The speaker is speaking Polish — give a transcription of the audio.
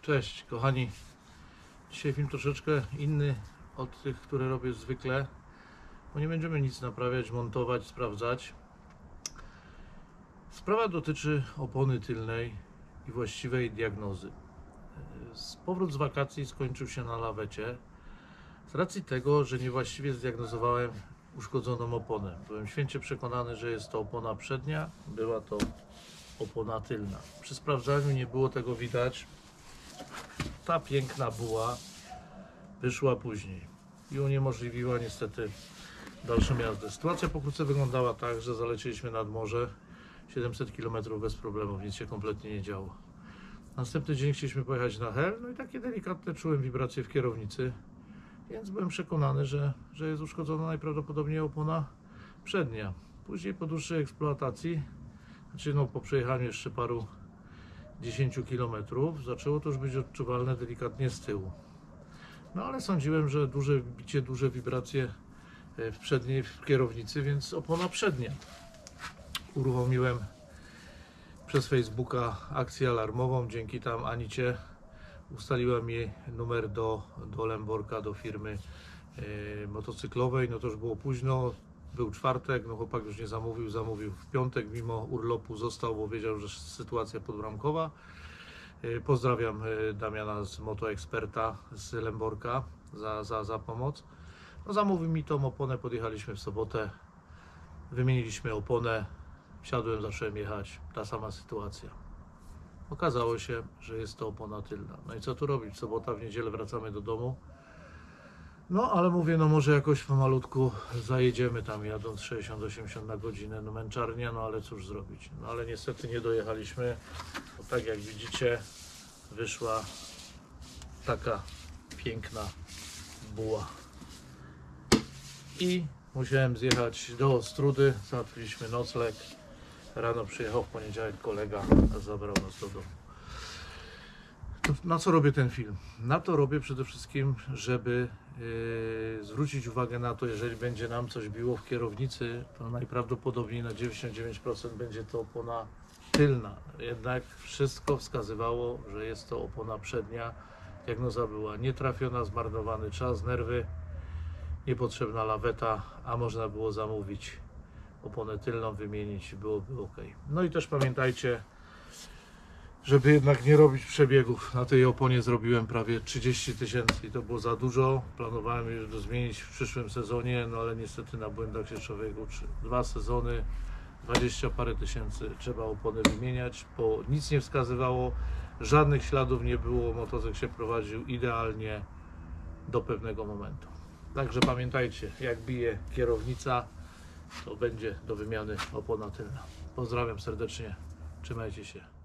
Cześć kochani, dzisiaj film troszeczkę inny od tych, które robię zwykle, bo nie będziemy nic naprawiać, montować, sprawdzać. Sprawa dotyczy opony tylnej i właściwej diagnozy. Powrót z wakacji skończył się na lawecie z racji tego, że niewłaściwie zdiagnozowałem uszkodzoną oponę. Byłem święcie przekonany, że jest to opona przednia, była to opona tylna. Przy sprawdzaniu nie było tego widać. Ta piękna buła wyszła później i uniemożliwiła niestety dalszą jazdę. Sytuacja pokrótce wyglądała tak, że zalecieliśmy nad morze 700 km bez problemów, nic się kompletnie nie działo. Następny dzień chcieliśmy pojechać na Hel, no i takie delikatne czułem wibracje w kierownicy, więc byłem przekonany, że jest uszkodzona najprawdopodobniej opona przednia. Później po dłuższej eksploatacji, po przejechaniu jeszcze paru 10 km, zaczęło to już być odczuwalne delikatnie z tyłu. No ale sądziłem, że duże bicie, duże wibracje w przedniej w kierownicy, więc opona przednia. Uruchomiłem przez Facebooka akcję alarmową, dzięki tam Anicie ustaliłem jej numer do Lemborka, do firmy motocyklowej. No to już było późno, był czwartek, no chłopak już nie zamówił, zamówił w piątek, mimo urlopu został, bo wiedział, że sytuacja podbramkowa. Pozdrawiam Damiana z Motoeksperta z Lemborka za pomoc. No, zamówił mi tą oponę, podjechaliśmy w sobotę, wymieniliśmy oponę, wsiadłem, zacząłem jechać, ta sama sytuacja. Okazało się, że jest to opona tylna. No i co tu robić? Sobota, w niedzielę wracamy do domu. No ale mówię, no może jakoś pomalutku zajedziemy tam, jadąc 60-80 na godzinę, no męczarnia, no ale cóż zrobić. No ale niestety nie dojechaliśmy, bo tak jak widzicie, wyszła taka piękna buła. I musiałem zjechać do Ostródy, załatwiliśmy nocleg. Rano przyjechał w poniedziałek kolega, a zabrał nas do domu. Na co robię ten film? Na to robię przede wszystkim, żeby zwrócić uwagę na to, jeżeli będzie nam coś biło w kierownicy, to najprawdopodobniej na 99% będzie to opona tylna. Jednak wszystko wskazywało, że jest to opona przednia. Diagnoza była nietrafiona, zmarnowany czas, nerwy, niepotrzebna laweta, a można było zamówić oponę tylną, wymienić, byłoby ok. No i też pamiętajcie, żeby jednak nie robić przebiegów. Na tej oponie zrobiłem prawie 30 000 i to było za dużo. Planowałem już to zmienić w przyszłym sezonie, no ale niestety na błędach się człowiek uczy. 2 sezony, 20 parę tysięcy trzeba opony wymieniać, bo nic nie wskazywało, żadnych śladów nie było, motocykl się prowadził idealnie do pewnego momentu. Także pamiętajcie, jak bije kierownica, to będzie do wymiany opona tylna. Pozdrawiam serdecznie, trzymajcie się.